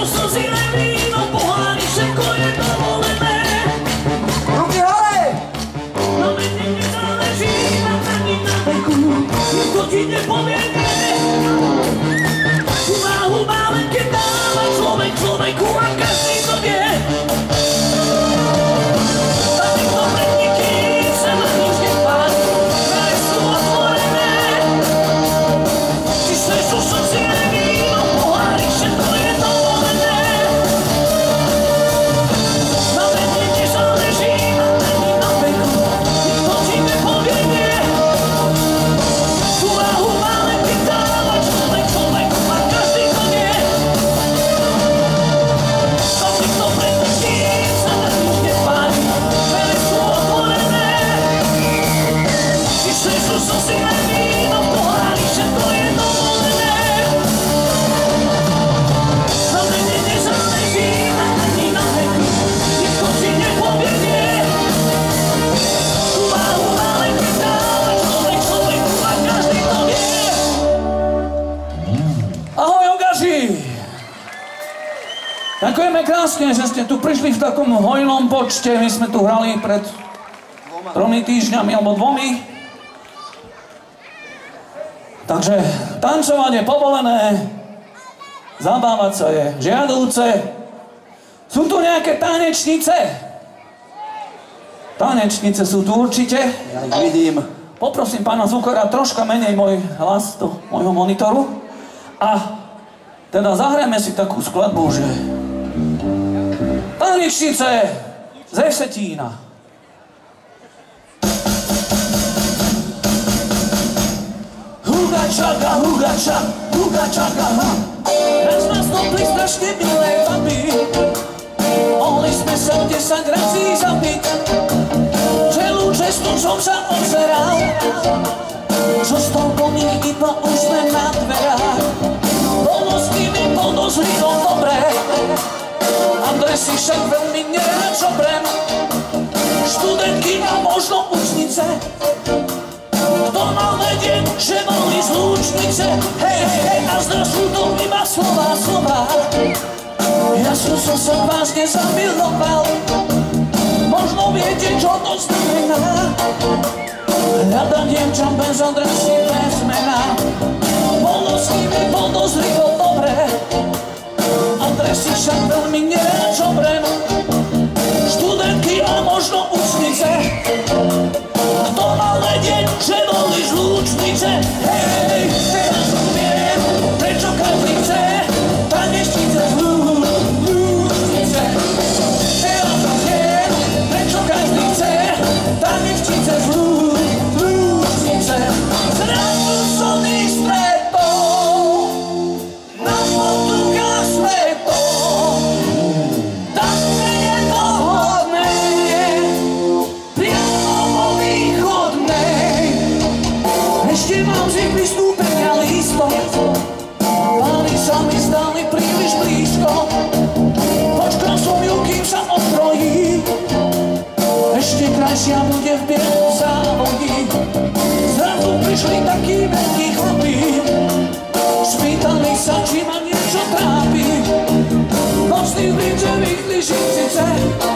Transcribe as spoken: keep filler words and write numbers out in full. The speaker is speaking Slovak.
slzy len víno, pohári, všetko je dovolené. Ruky hore! Na mene nezáleží, na ani na veku, nikto ti nepovie nie. Tu váhu má len keď dáva človek človeku a každý to vie. A nikto pred nikým sa na nič nepáči, daj sú otvorené. Ty seš so slzy len víno, pohári, všetko je dovolené. Na mene nezáleží, na ani na veku, nikto ti nepovie nie. Tu váhu má len keď dáva človek človeku a každý to vie. A nikto pred nikým sa na nič nepáči, dvere sú otvorené. Ty seš so slzy len víno, pohári, všetko je dovolené. Na mene nezáleží, na ani na veku, nikto ti nepovie nie. Tu váhu má len keď dáva človek človeku a každý to vie. Ahoj, Ogaži! Ďakujeme krásne, že ste tu prišli v takom hojnom počte. My sme tu hrali pred tromi týždňami alebo dvomi. Takže tancovať je povolené, zabávať sa je žiadúce. Sú tu nejaké tanečnice? Tanečnice sú tu určite. Ja ich vidím. Poprosím pána zvukora troška menej môj hlas do môjho monitoru. A teda zahrajme si takú skladbu, že tanečnice ze Vsetína. Huga čaka, huga čak, huga čaka, ha. Raz nás stopli strašne milé baby. Mohli sme sa desať razy zabiť. Celú cestu som sa ozeral, čo z toho po nich iba úsmev na dverách. Bolo s nimi podozrivo dobré, adresy však veľmi nerád žobrem. Študentky a možno učnice, kto mal vedieť, že boli z Lúčnice. Hej, hej, hej, a zdá sú to iba slova, slova. Ja som som sa vážne zamiloval, možno viete, čo to znamená. Hľadať dievčam bez adresy, bez mena. Bolo s nimi podozrivo dobré, adresy však veľmi nerád žobrem. Študentky a možno učnice, kto mal vedieť, že boli z Lúčnice. Hej, hej, teraz viem, prečo každý chce tanečnice z Lúčnice. Teraz viem, prečo každý chce tanečnice z Lúčnice. Zrazu som ich stretol na potukách svetov. Tam, kde je to hodné, priamo vo východnej. Ešte mám z ich vystúpenia lístok, pány sa mi zdali príliš blízko. Počkal som ju, kým sa otrojí, ešte krajšia bude v bielom závodí. Zrazu prišli takí veľkí chlapí, spýtali sa, či ma niečo trápi. Nosný v blíže vychli živcice,